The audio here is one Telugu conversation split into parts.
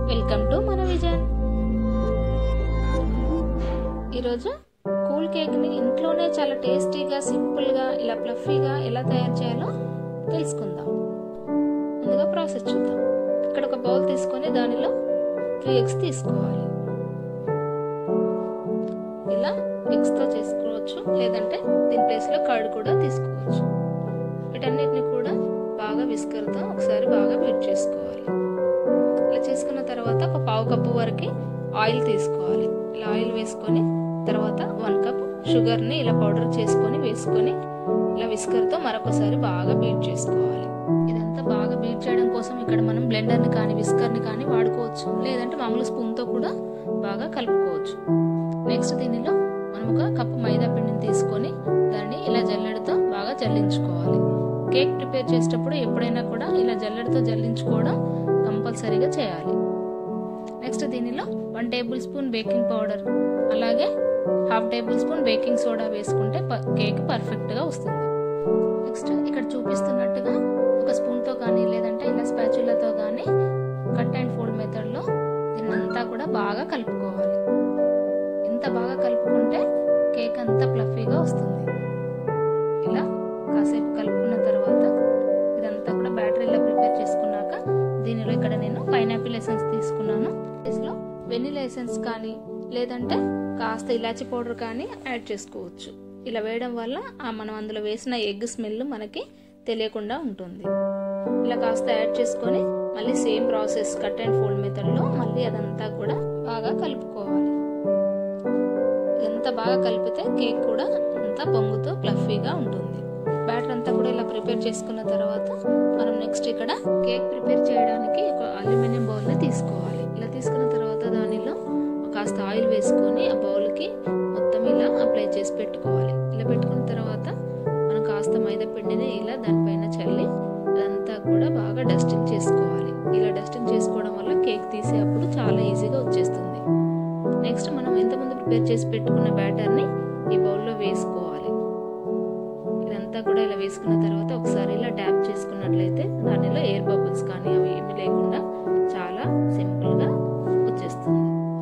వెల్కమ్ టు మన విజన్. ఈరోజు కూల్ కేక్ని ఇంట్లోనే చాలా టేస్టీగా, సింపుల్గా, ఇలా ఫ్లఫీగా ఎలా తయారు చేయాలో తెలుసుకుందాం. ముందుగా ప్రాసెస్ చూద్దాం. ఇక్కడ ఒక బౌల్ తీసుకొని దానిలో 3 eggs తీసుకోవాలి. ఇలా ఎగ్స్తో చేసుకోవచ్చు, లేదంటే దీని ప్లేస్లో కర్డ్ కూడా తీసుకోవచ్చు. వీటన్నిటిని కూడా బాగా విస్కర్తో ఒకసారి బాగా బీట్ చేసుకోవాలి. ఇలా చేసుకున్న తర్వాత ఒక 1/2 కప్పు వరకు ఆయిల్ తీసుకోవాలి. ఇలా ఆయిల్ వేసుకొని తర్వాత 1 కప్ షుగర్ని ఇలా పౌడర్ చేసుకొని వేసుకొని ఇలా విస్కర్తో మరొకసారి బాగా బీట్ చేసుకోవాలి. ఇదంతా బాగా బీట్ చేయడం కోసం ఇక్కడ మనం బ్లెండర్ని కానీ విస్కర్ని కానీ వాడుకోవచ్చు, లేదంటే మామూలు స్పూన్తో కూడా బాగా కలుపుకోవచ్చు. నెక్స్ట్ దీనిలో మనం ఒక కప్పు మైదా పిండిని తీసుకొని దాన్ని ఇలా జల్లెడతో బాగా జల్లించుకోవాలి. కేక్ ప్రిపేర్ చేసేటప్పుడు ఎప్పుడైనా కూడా ఇలా జల్లెడతో జల్లించుకోవడం కంపల్సరీగా చేయాలి. నెక్స్ట్ దీనిలో 1 టేబుల్ స్పూన్ బేకింగ్ పౌడర్, అలాగే 1/2 టేబుల్ స్పూన్ బేకింగ్ సోడా వేసుకుంటే కేక్ పర్ఫెక్ట్గా వస్తుంది. నెక్స్ట్ ఇక్కడ చూపిస్తున్నట్టుగా ఒక స్పూన్తో కానీ లేదంటే ఇలా స్పాచులాతో కానీ కట్ అండ్ ఫోల్డ్ మెథడ్లో దీన్నంతా కూడా బాగా కలుపుకోవాలి. ఇంత బాగా కలుపుకుంటే కేక్ అంతా ఫ్లఫీగా వస్తుంది. ఇలా కాసేపు కలుపుకున్న తర్వాత ఇదంతా కూడా బ్యాటర్ ఇలా ప్రిపేర్ చేసుకున్నాక దీనిలో ఇక్కడ నేను పైనాపిల్ ఎసెన్స్ తీసుకున్నాను. దీనిలో వెనిలా ఎసెన్స్ కానీ లేదంటే కాస్త ఇలాచీ పౌడర్ కానీ యాడ్ చేసుకోవచ్చు. ఇలా వేయడం వల్ల మనం అందులో వేసిన ఎగ్ స్మెల్ మనకి తెలియకుండా ఉంటుంది. ఇలా కాస్త యాడ్ చేసుకొని మళ్ళీ same process cut and fold మెథడ్లో మళ్ళీ అదంతా కూడా బాగా కలుపుకోవాలి. ఇదంతా బాగా కలిపితే కేక్ కూడా అంతా పొంగుతూ ఫ్లఫీగా ఉంటుంది. బ్యాటర్ అంతా కూడా ఇలా ప్రిపేర్ చేసుకున్న తర్వాత మనం నెక్స్ట్ ఇక్కడ కేక్ ప్రిపేర్ చేయడానికి ఒక అల్యూమినియం బౌల్ని తీసుకోవాలి. ఇలా తీసుకున్న తర్వాత దానిలో కాస్త ఆయిల్ వేసుకొని ఆ బౌల్కి మొత్తం ఇలా అప్లై చేసి పెట్టుకోవాలి. ఇలా పెట్టుకున్న తర్వాత మనం కాస్త మైదా పిండిని ఇలా దానిపైన చల్లి అదంతా కూడా బాగా డస్టింగ్ చేసుకోవాలి. ఇలా డస్టింగ్ చేసుకోవడం వల్ల కేక్ తీసే అప్పుడు చాలా ఈజీగా వచ్చేస్తుంది. నెక్స్ట్ మనం ఇంతకుముందు ప్రిపేర్ చేసి పెట్టుకున్న బ్యాటర్ని ఈ బౌల్లో వేసుకోవాలి. ఇదంతా కూడా ఇలా వేసుకున్న తర్వాత ఒకసారి ఇలా ట్యాప్ చేసుకున్నట్లయితే దానిలో ఎయిర్ బబుల్స్ కానీ అవి ఏమి లేకుండా చాలా సింపుల్గా వచ్చేస్తుంది.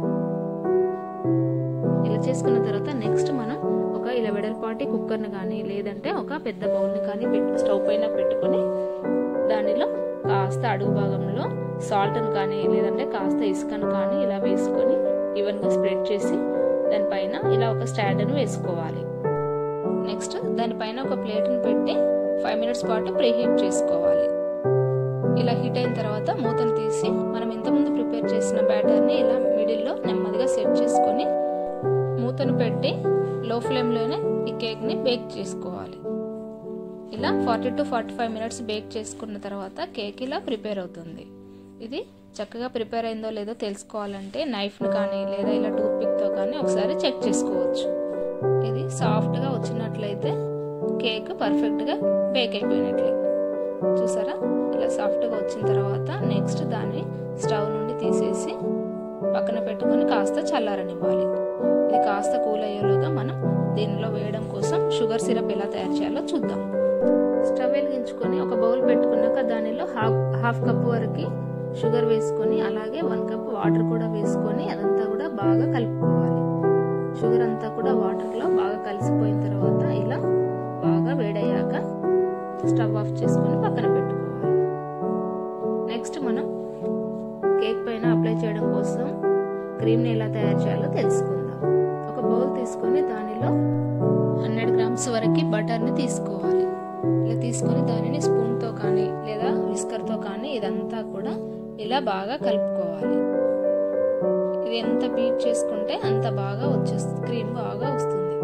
ఇలా చేసుకున్న తర్వాత నెక్స్ట్ మనం ఒక ఇలా వెడల్పాటి కుక్కర్ని కానీ లేదంటే ఒక పెద్ద బౌల్ని కానీ స్టవ్ పైన పెట్టుకొని దానిలో కాస్త అడుగు భాగంలో సాల్ట్ని కానీ లేదంటే కాస్త ఇసుకను కానీ ఇలా వేసుకొని ఈవెన్గా స్ప్రెడ్ చేసి దానిపైన ఇలా ఒక స్టాండ్ను వేసుకోవాలి. నెక్స్ట్ దానిపైన ఒక ప్లేట్ని పెట్టి 5 minutes పాటు ప్రీహీట్ చేసుకోవాలి. ఇలా హీట్ అయిన తర్వాత మూతను తీసి మనం ఇంతకుముందు ప్రిపేర్ చేసిన బ్యాటర్ని ఇలా మిడిల్లో నెమ్మదిగా సెట్ చేసుకొని మూతను పెట్టి లో ఫ్లేమ్లోనే ఈ కేక్ని బేక్ చేసుకోవాలి. ఇలా 40 to 45 minutes బేక్ చేసుకున్న తర్వాత కేక్ ఇలా ప్రిపేర్ అవుతుంది. ఇది చక్కగా ప్రిపేర్ అయిందో లేదో తెలుసుకోవాలంటే నైఫ్ని కానీ లేదా ఇలా టూత్ పిక్తో కానీ ఒకసారి చెక్ చేసుకోవచ్చు. ఇది సాఫ్ట్గా వచ్చినట్లయితే కేక్ పర్ఫెక్ట్గా బేక్ అయిపోయినట్లే. చూసారా, ఇలా సాఫ్ట్గా వచ్చిన తర్వాత నెక్స్ట్ దాన్ని స్టవ్ నుండి తీసేసి పక్కన పెట్టుకొని కాస్త చల్లారనివ్వాలి. ఇది కాస్త కూల్ అయ్యేలోగా మనం దీనిలో వేయడం కోసం షుగర్ సిరప్ ఎలా తయారు చేయాలో చూద్దాం. స్టవ్ వెలిగించుకొని ఒక బౌల్ పెట్టుకున్నాక దానిలో హాఫ్ కప్ వరకు షుగర్ వేసుకొని అలాగే 1 కప్ వాటర్ కూడా వేసుకొని అదంతా కూడా బాగా కలుపుకోవాలి. షుగర్ అంతా కూడా వాటర్లో బాగా కలిసిపోయిన తర్వాత ఇలా బాగా వేడయ్యాక స్టవ్ ఆఫ్ చేసుకొని పక్కన పెట్టుకోవాలి. నెక్స్ట్ మనం కేక్ పైన అప్లై చేయడం కోసం క్రీమ్ని ఎలా తయారు చేయాలో తెలుసుకుందాం. ఒక బౌల్ తీసుకొని దానిలో 100 grams వరకు బటర్ని తీసుకోవాలి. ఇలా తీసుకొని దానిని స్పూన్తో కానీ లేదా విస్కర్తో కానీ ఇదంతా కూడా ఇలా బాగా కలుపుకోవాలి. ఇది ఎంత బీట్ చేసుకుంటే అంత బాగా వచ్చేస్తుంది, క్రీమ్ బాగా వస్తుంది.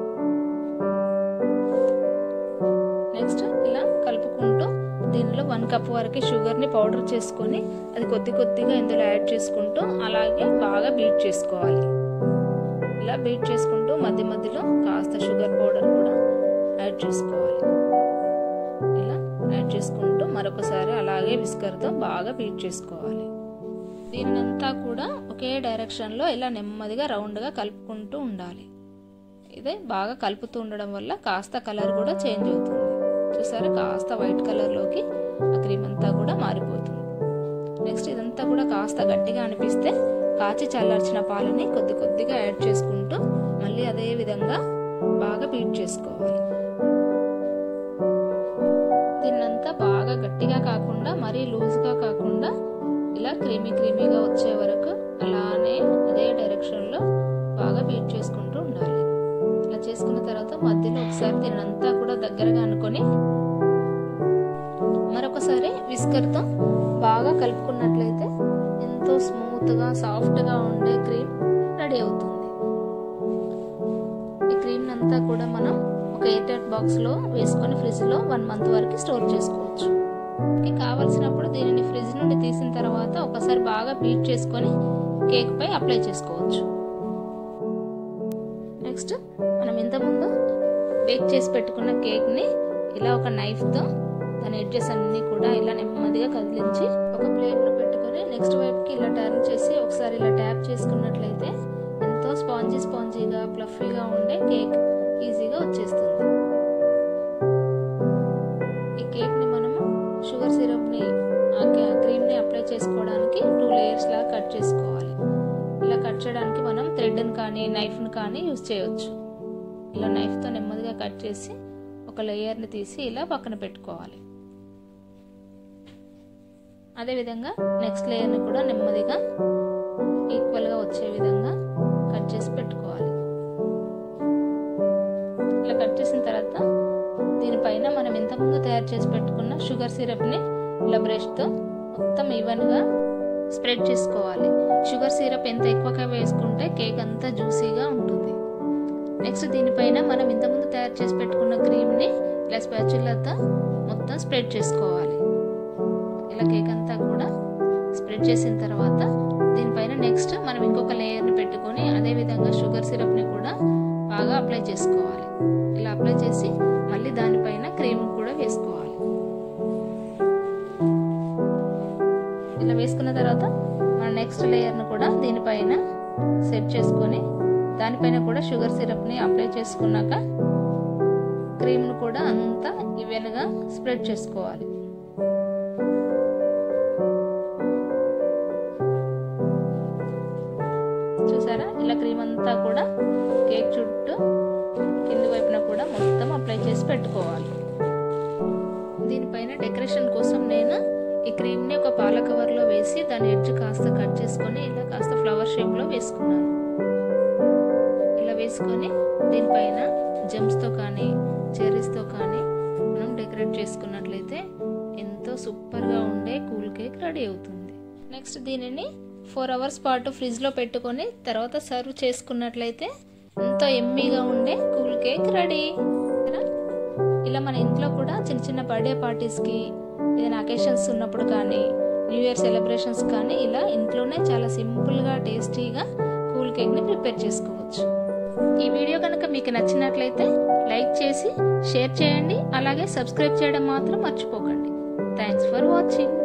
నెక్స్ట్ ఇలా కలుపుకుంటూ దీనిలో 1 కప్ వరకు షుగర్ని పౌడర్ చేసుకొని అది కొద్దిగా ఇందులో యాడ్ చేసుకుంటూ అలాగే బాగా బీట్ చేసుకోవాలి. ఇలా బీట్ చేసుకుంటూ మధ్య మధ్యలో కాస్త షుగర్ పౌడర్ కూడా యాడ్ చేసుకోవాలి. ఇలా యాడ్ చేసుకుంటూ మరొకసారి అలాగే విస్కర్తో బాగా బీట్ చేసుకోవాలి. దీన్నంతా కూడా ఒకే డైరెక్షన్లో ఇలా నెమ్మదిగా రౌండ్గా కలుపుకుంటూ ఉండాలి. ఇదే బాగా కలుపుతూ ఉండడం వల్ల కాస్త కలర్ కూడా చేంజ్ అవుతుంది. చూసారా, కాస్త వైట్ కలర్లోకి ఆ క్రీమ్ అంతా కూడా మారిపోతుంది. నెక్స్ట్ ఇదంతా కూడా కాస్త గట్టిగా అనిపిస్తే కాచి చల్లార్చిన పాలని కొద్ది కొద్దిగా యాడ్ చేసుకుంటూ మళ్ళీ అదే విధంగా బాగా బీట్ చేసుకోవాలి. దీన్నంతా బాగా గట్టిగా కాకుండా మరీ లూజ్గా కాకుండా ఇలా క్రీమీగా వచ్చే వరకు అలానే అదే డైరెక్షన్లో బాగా బీట్ చేసుకుంటూ ఉండాలి. ఇలా చేసుకున్న తర్వాత మధ్యలో ఒకసారి దీన్నంతా కూడా దగ్గరగా అనుకొని మరొకసారి విస్కర్తో బాగా కలుపుకున్నట్లయితే ఎంతో స్మూత్గా సాఫ్ట్గా ఉండే క్రీమ్ రెడీ అవుతుంది. ఈ క్రీమ్ అంతా కూడా మనం ఒక ఎయిర్ టైట్ బాక్స్లో వేసుకొని ఫ్రిడ్జ్లో 1 month వరకు స్టోర్ చేసుకోవచ్చు. కావలసినప్పుడు దీనిని ఫ్రిడ్జ్ నుండి తీసిన తర్వాత ఒకసారి బాగా బీట్ చేసుకొని కేక్ పై అప్లై చేసుకోవచ్చు. నెక్స్ట్ మనం ఇంతకుముందు బేక్ చేసి పెట్టుకున్న కేక్ ని ఇలా ఒక నైఫ్ తో దాని ఎడ్జెస్ అన్ని కూడా ఇలా నెమ్మదిగా కదిలించి ఒక ప్లేట్ లో పెట్టుకొని నెక్స్ట్ వైపుకి ఇలా టర్న్ చేసి ఒకసారి ఇలా ట్యాప్ చేసుకున్నట్లయితే ఎంతో స్పాంజీగా ఫ్లఫీగా ఉండే కేక్ ఈజీగా వచ్చేస్తుంది. ఈ కేక్ ని మనము షుగర్ సిరప్ ని క్రీమ్ ని అప్లై చేసుకోవడానికి 2 layers లాగా కట్ చేసుకోవాలి. ఇలా కట్ చేయడానికి మనం థ్రెడ్ ని కానీ నైఫ్ ని కానీ యూజ్ చేయవచ్చు. ఇలా నైఫ్ తో నెమ్మదిగా కట్ చేసి ఒక లేయర్ ని తీసి ఇలా పక్కన పెట్టుకోవాలి. అదే విధంగా నెక్స్ట్ లేయర్ ని కూడా నెమ్మదిగా ఈక్వల్ గా వచ్చే విధంగా కట్ చేసి పెట్టుకోవాలి. ఇలా కట్ చేసిన తర్వాత దీనిపైన మనం ఇంతకుముందు తయారు చేసి పెట్టుకున్న షుగర్ సిరప్ ని ఇలా బ్రష్ తో మొత్తం ఈవెన్ గా స్ప్రెడ్ చేసుకోవాలి. షుగర్ సిరప్ ఎంత ఎక్కువగా వేసుకుంటే కేక్ అంతా జ్యూసీగా ఉంటుంది. నెక్స్ట్ దీనిపైన మనం ఇంతకుముందు తయారు చేసి పెట్టుకున్న క్రీమ్ ని ఇలా స్పాచులాతో మొత్తం స్ప్రెడ్ చేసుకోవాలి. ఇలా కేక్ అంతా కూడా స్ప్రెడ్ చేసిన తర్వాత దీనిపైన నెక్స్ట్ మనం ఇంకొక లేయర్ ని పెట్టుకొని అదే విధంగా షుగర్ సిరప్ ని కూడా బాగా అప్లై చేసుకోవాలి. ఇలా అప్లై చేసి మళ్ళీ దానిపైన క్రీమ్ కూడా వేసుకోవాలి. ఇలా వేసుకున్న తర్వాత మన నెక్స్ట్ లేయర్ ను కూడా దీనిపైన సెట్ చేసుకొని దానిపైన కూడా షుగర్ సిరప్ ని అప్లై చేసుకున్నాక క్రీమ్ ను కూడా అంతా ఈవెన్ గా స్ప్రెడ్ చేసుకోవాలి. చూసారా, ఇలా క్రీమ్ అంతా కూడా కేక్ చుట్టూ కింది వైపున కూడా మొత్తం అప్లై చేసి పెట్టుకోవాలి. దీనిపైన డెకరేషన్ కోసం నేను ఈ క్రీమ్ ని ఒక పాల కవర్ లో వేసి దాని ఎడ్జ్ కాస్త కట్ చేసుకొని ఇలా కాస్త ఫ్లవర్ షేప్ లో వేసుకున్నాను. ఇలా వేసుకొని దీనిపైన జెమ్స్ తో కానీ చెర్రీస్ తో కానీ మనం డెకరేట్ చేసుకున్నట్లయితే ఎంతో సూపర్ గా ఉండే కూల్ కేక్ రెడీ అవుతుంది. నెక్స్ట్ దీనిని 4 hours పాటు ఫ్రిడ్జ్ లో పెట్టుకొని తర్వాత సర్వ్ చేసుకున్నట్లయితే ఎంతో ఎమ్మీగా ఉండే కూల్ కేక్ రెడీ. ఇలా మన ఇంట్లో కూడా చిన్న బర్త్డే పార్టీస్ కి ఏదైనా అకేషన్స్ ఉన్నప్పుడు కానీ న్యూ ఇయర్ సెలబ్రేషన్స్ కానీ ఇలా ఇంట్లోనే చాలా సింపుల్ గా టేస్టీగా కూల్ కేక్ ని ప్రిపేర్ చేసుకోవచ్చు. ఈ వీడియో కనుక మీకు నచ్చినట్లయితే లైక్ చేసి షేర్ చేయండి. అలాగే సబ్స్క్రైబ్ చేయడం మాత్రం మర్చిపోకండి. Thanks for watching.